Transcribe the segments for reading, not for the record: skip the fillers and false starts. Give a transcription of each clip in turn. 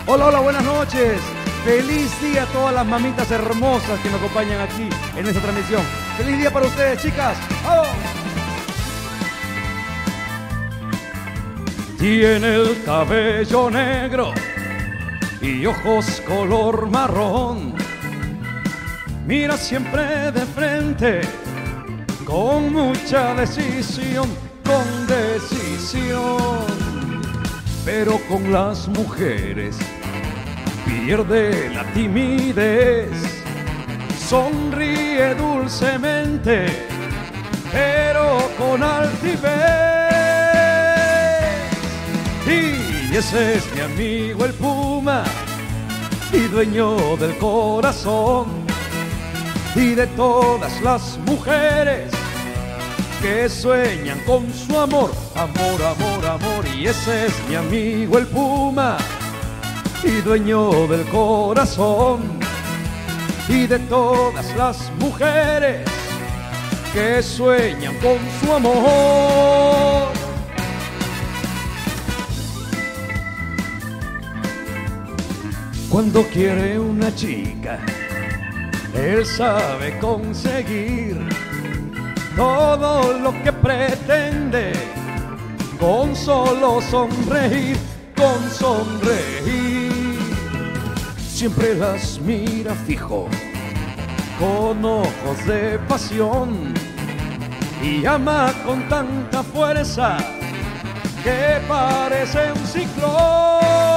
Hola, hola, buenas noches. Feliz día a todas las mamitas hermosas que me acompañan aquí en esta transmisión. Feliz día para ustedes, chicas. ¡Vamos! Tiene el cabello negro y ojos color marrón. Mira siempre de frente, con mucha decisión, con decisión. Pero con las mujeres pierde la timidez. Sonríe dulcemente, pero con altivez. Y ese es mi amigo el Puma, y dueño del corazón y de todas las mujeres que sueñan con su amor. Amor, amor, amor. Y ese es mi amigo el Puma, y dueño del corazón y de todas las mujeres que sueñan con su amor. Cuando quiere una chica, él sabe conseguir todo lo que pretende con solo sonreír, con sonreír. Siempre las mira fijo, con ojos de pasión, y ama con tanta fuerza que parece un ciclón.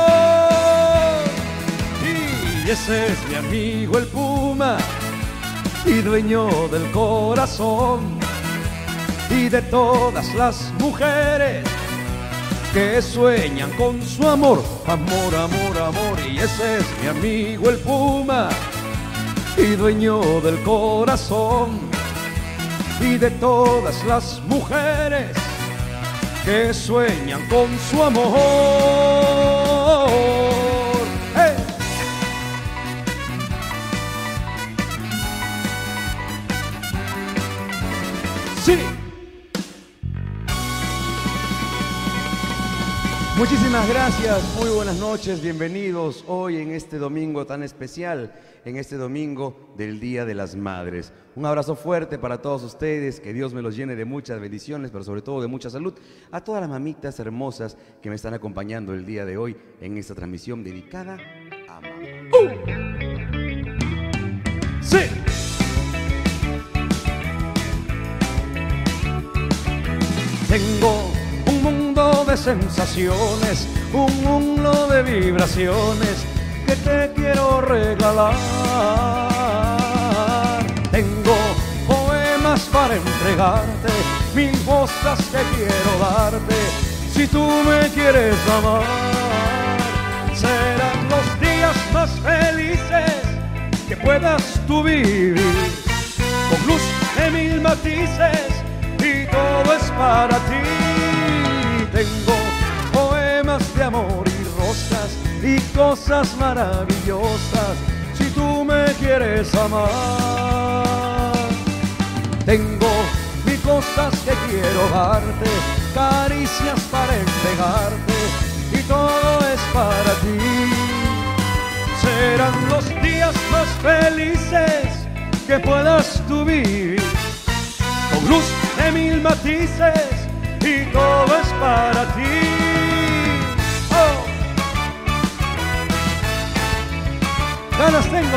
Y ese es mi amigo el Puma, y dueño del corazón y de todas las mujeres que sueñan con su amor. Amor, amor, amor. Y ese es mi amigo el Puma, y dueño del corazón y de todas las mujeres que sueñan con su amor. ¡Hey! ¡Sí! Muchísimas gracias, muy buenas noches, bienvenidos hoy en este domingo tan especial, en este domingo del Día de las Madres. Un abrazo fuerte para todos ustedes, que Dios me los llene de muchas bendiciones, pero sobre todo de mucha salud. A todas las mamitas hermosas que me están acompañando el día de hoy en esta transmisión dedicada a mamá. ¡Sí! Tengo un mundo de sensaciones, un mundo de vibraciones que te quiero regalar. Tengo poemas para entregarte, mil cosas que quiero darte. Si tú me quieres amar, serán los días más felices que puedas tú vivir, con luz de mil matices, y todo es para ti. Tengo poemas de amor y rosas y cosas maravillosas, si tú me quieres amar. Tengo mil cosas que quiero darte, caricias para entregarte, y todo es para ti. Serán los días más felices que puedas tú vivir, con luz de mil matices, y todo es para ti. Oh. Ganas tengo.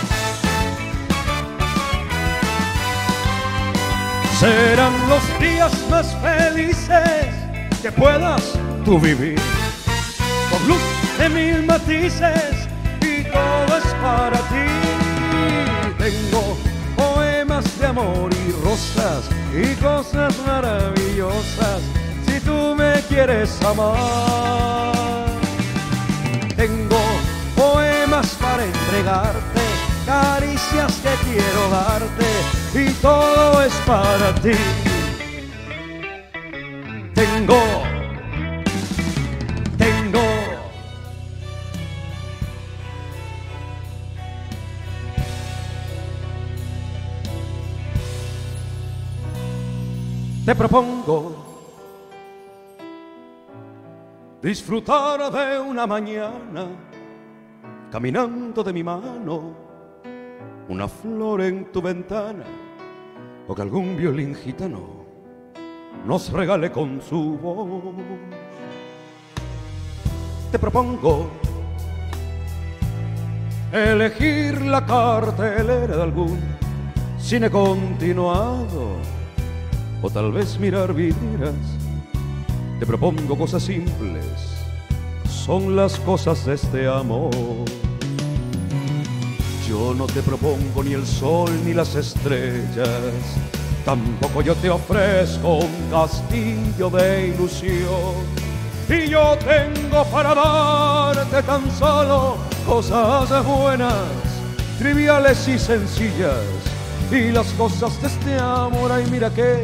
Serán los días más felices que puedas tú vivir, con luz de mil matices, y todo es para ti. Tengo poemas de amor y rosas y cosas maravillosas, si tú me quieres amar. Tengo poemas para entregarte, caricias que quiero darte, y todo es para ti. Tengo Te propongo disfrutar de una mañana caminando de mi mano, una flor en tu ventana, o que algún violín gitano nos regale con su voz. Te propongo elegir la cartelera de algún cine continuado, o tal vez mirar vidrieras. Te propongo cosas simples, son las cosas de este amor. Yo no te propongo ni el sol ni las estrellas, tampoco yo te ofrezco un castillo de ilusión. Y yo tengo para darte tan solo cosas buenas, triviales y sencillas, y las cosas de este amor. Ay, mira que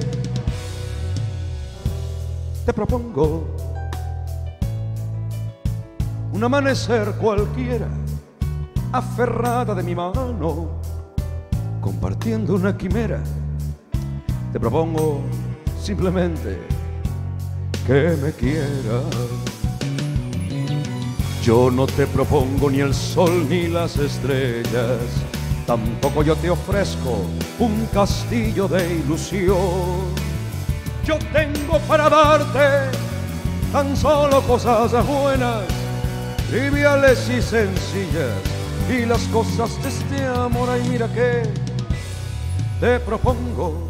te propongo un amanecer cualquiera, aferrada de mi mano, compartiendo una quimera. Te propongo simplemente que me quieras. Yo no te propongo ni el sol ni las estrellas, tampoco yo te ofrezco un castillo de ilusión. Yo tengo para darte tan solo cosas buenas, triviales y sencillas, y las cosas de este amor. Ay, mira que te propongo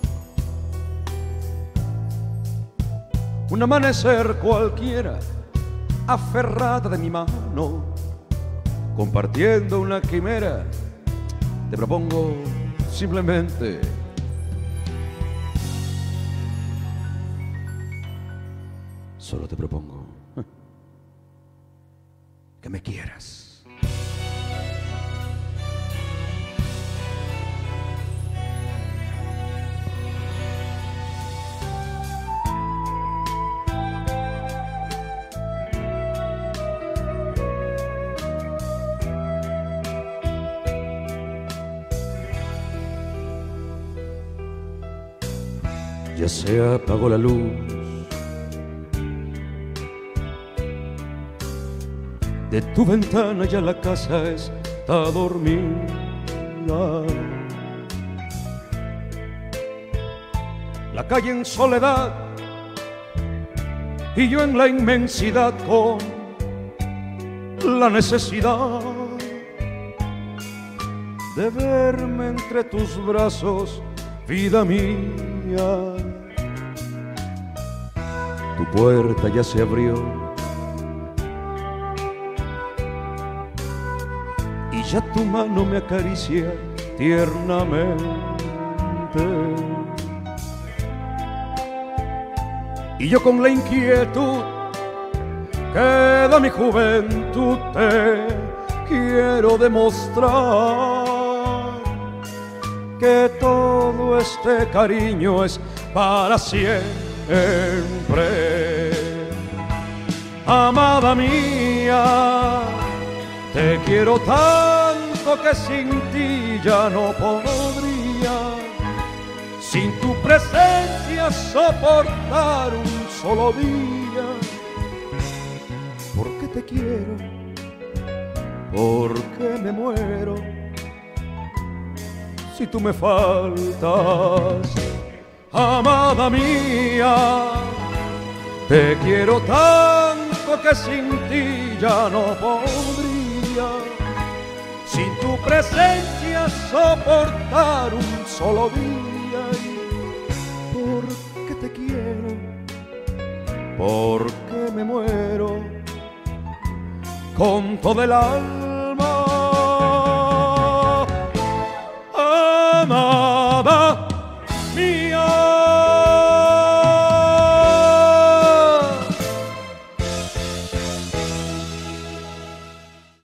un amanecer cualquiera, aferrada de mi mano, compartiendo una quimera. Te propongo simplemente solo te propongo que me quieras. Ya se apagó la luz de tu ventana, ya la casa está dormida. La calle en soledad y yo en la inmensidad con la necesidad de verme entre tus brazos, vida mía. Tu puerta ya se abrió y ya tu mano me acaricia tiernamente. Y yo con la inquietud que da mi juventud te quiero demostrar que todo este cariño es para siempre. Amada mía, te quiero tanto que sin ti ya no podría, sin tu presencia soportar un solo día. Porque te quiero, porque me muero si tú me faltas. Amada mía, te quiero tanto que sin ti ya no podría, sin tu presencia soportar un solo día. Porque te quiero, porque me muero con todo el alma